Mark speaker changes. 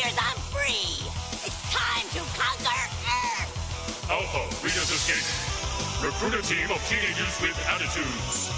Speaker 1: Because I'm free. It's time to conquer Earth.
Speaker 2: Alpha, lead us escape. Recruit a team of teenagers with attitudes.